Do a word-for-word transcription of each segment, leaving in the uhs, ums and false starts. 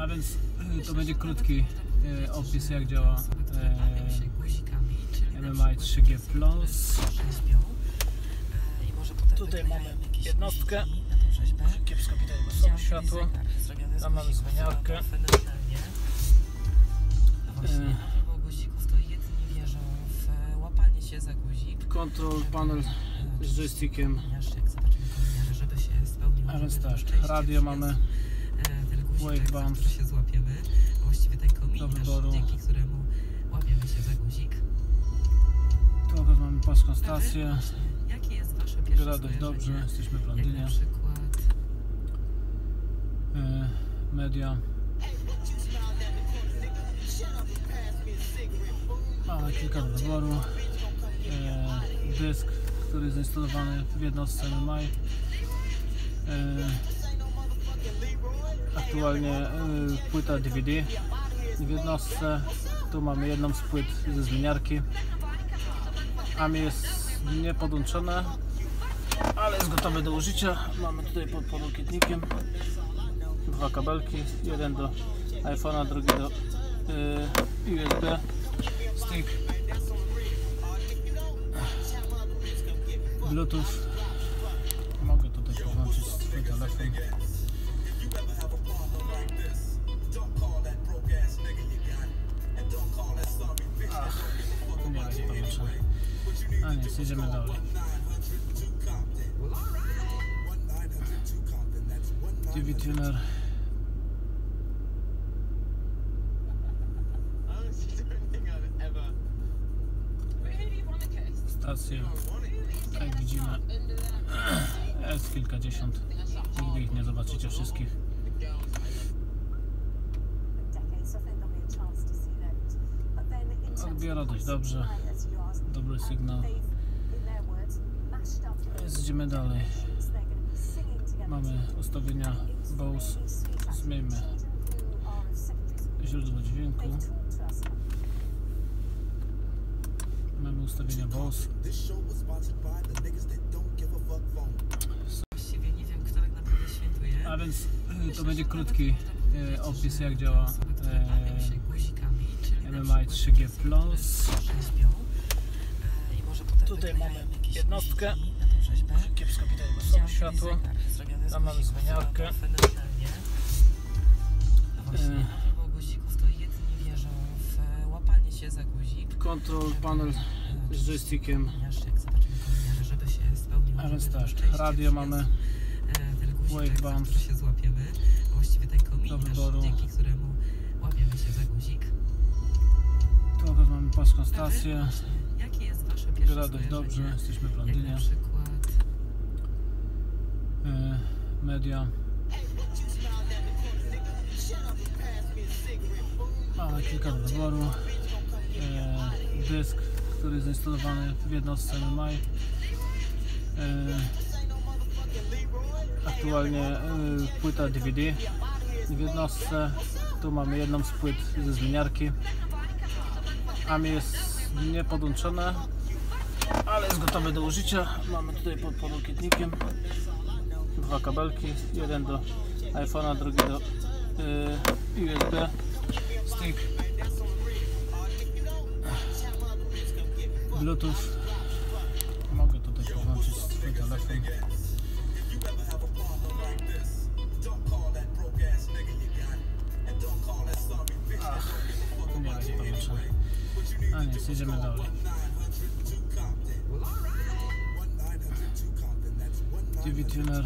A więc to będzie krótki e, opis, jak działa e, M M I trzy G plus. Tutaj mamy jednostkę. Kiepsko widać, bo słabe światło. Tam mamy zmieniarkę. E, Control panel z joystickiem. A więc tak, radio mamy, waveband do wyboru. Tu mamy polską stację. Gra dość dobrze, jesteśmy w Londynie. E, media. Mamy kilka do wyboru. E, dysk, który jest zainstalowany w jednostce M M I. E, aktualnie e, płyta D V D w jednostce. Tu mamy jedną z płyt ze zmieniarki. A mi jest niepodłączone, ale jest gotowe do użycia. Mamy tutaj pod podłokietnikiem dwa kabelki, jeden do iPhone'a, drugi do e, U S B stick, Bluetooth. Mogę tutaj podłączyć swój telefon. Ach, nie będzie połączone. A nie, jedziemy dalej. T V tuner. Stacje, jak widzimy, jest kilkadziesiąt, nigdy ich nie zobaczycie wszystkich. Odbiera dość dobrze, dobry sygnał. Jedziemy dalej. Mamy ustawienia Bose, zmieńmy źródło dźwięku. Mamy ustawienia Bose. A więc to będzie krótki e, opis, jak działa e, M M I trzy G plus. Tutaj mamy jednostkę. Kiepsko widać, bo słabe światło. Tam mamy zmieniarkę. E, Control panel z joystickiem. A więc tak, radio mamy, waveband do wyboru. Tu mamy polską stację. Gra dość dobrze, jesteśmy w Londynie. E, media. Mamy kilka do wyboru. E, dysk, który jest zainstalowany w jednostce M M I. E, aktualnie e, płyta D V D w jednostce. Tu mamy jedną z płyt ze zmieniarki. A mi jest niepodłączone, ale jest gotowe do użycia. Mamy tutaj pod podłokietnikiem dwa kabelki, jeden do iPhone'a, drugi do e, U S B stick, Bluetooth. Mogę tutaj podłączyć swój telefon. Ach, nie będzie połączone. A nie, jedziemy dalej. T V tuner.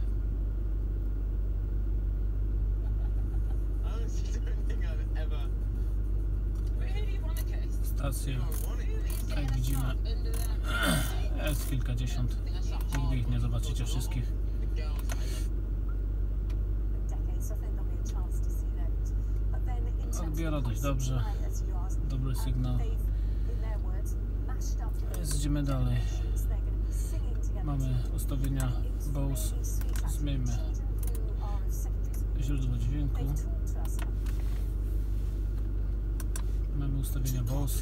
Stacje, jak widzimy, jest kilkadziesiąt, nigdy ich nie zobaczycie wszystkich. Odbiera dość dobrze, dobry sygnał. Jedziemy dalej. Mamy ustawienia Bose, zmieńmy źródło dźwięku. Mamy ustawienia Bose,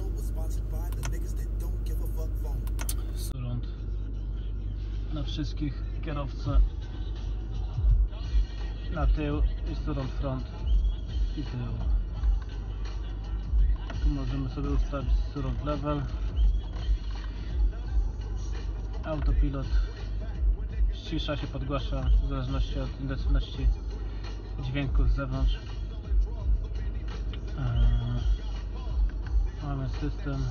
surround na wszystkich, kierowcę na tył i surround front. i tył. Tu możemy sobie ustawić surround level, autopilot ścisza się, podgłasza w zależności od intensywności dźwięku z zewnątrz. Eee, mamy system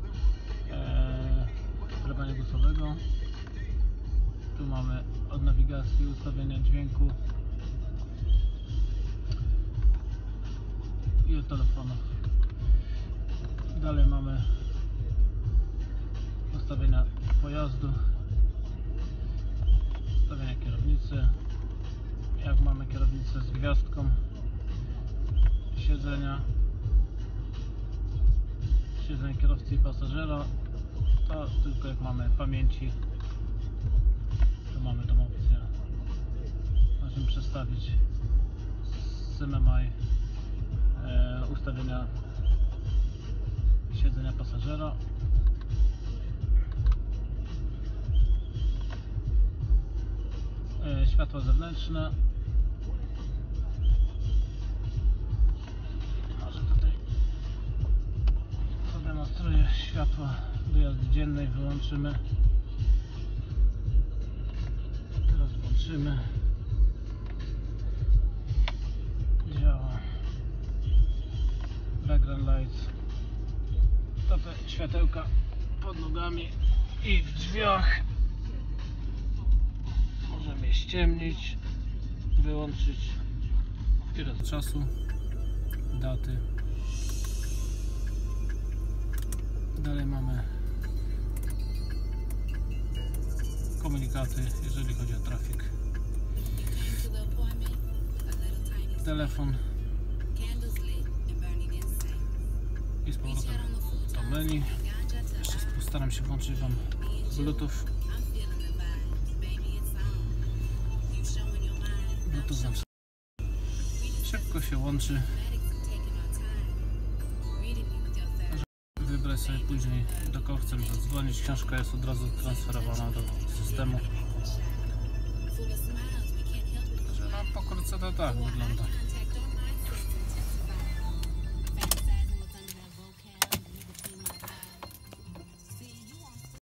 sterowania głosowego. Tu mamy od nawigacji ustawienia dźwięku i od telefonu. Dalej mamy ustawienia pojazdu, ustawienia kierownicy. Jak mamy kierownicę z gwiazdką, siedzenia, siedzenie kierowcy i pasażera, to tylko jak mamy pamięci, to mamy tą opcję. Możemy przestawić z M M I e, ustawienia siedzenia pasażera. E, światła zewnętrzne. Może tutaj zademonstruję światła do jazdy dziennej. Wyłączymy. Teraz włączymy. Działa. Background lights. To te światełka pod nogami i w drzwiach. Możemy je ściemnić, wyłączyć. Tyle czasu, daty. Dalej mamy komunikaty, jeżeli chodzi o trafik. Telefon i z powrotem to menu. Jeszcze postaram się włączyć Wam Bluetooth. Bluetooth nam szybko się łączy. Wybrać sobie później, do kogo chcemy zadzwonić. Książka jest od razu transferowana do systemu. Także no, pokrótce to tak wygląda.